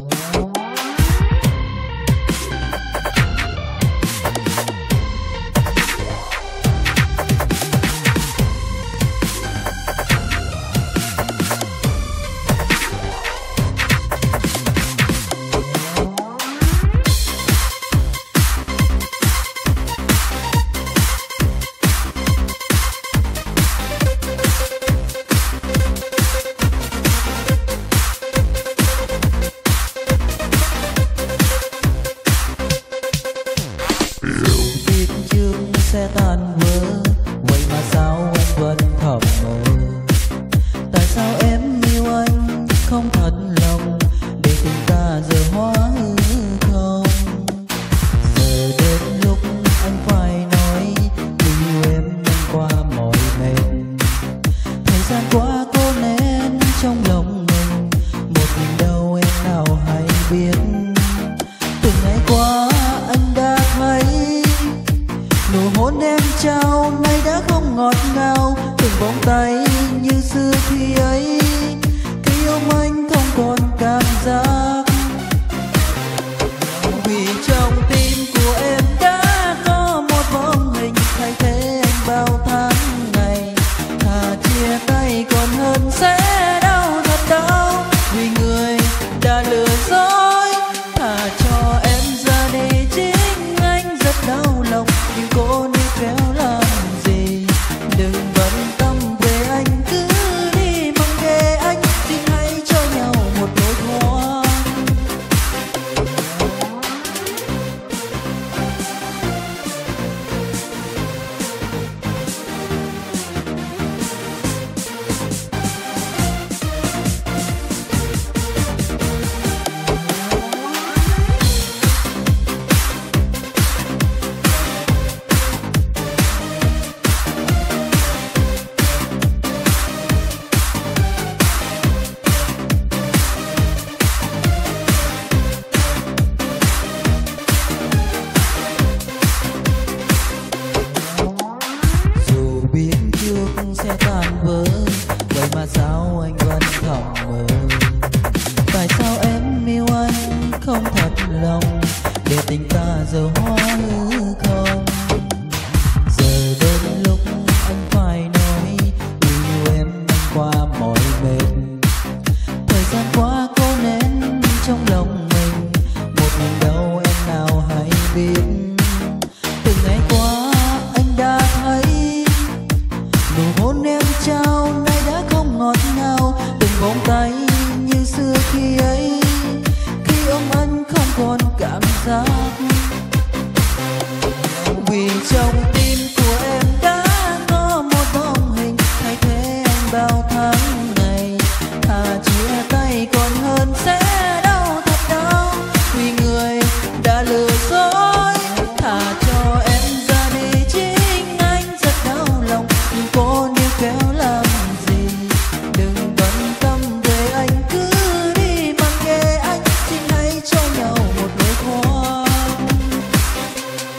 Sẽ tan vỡ vậy mà sao anh vẫn thầm mơ? Tại sao em yêu anh không thật lòng để tình ta giờ hóa hư không? Giờ đến lúc anh phải nói tình yêu em nhanh qua mỏi mệt. Thời gian qua cố nén trong lòng mình một mình đâu em nào hay biết. Từng ngày qua anh đã thấy nụ hôn em trao nay đã không ngọt ngào. Từng vòng tay như xưa khi ấy, khi ôm anh không còn cảm giác.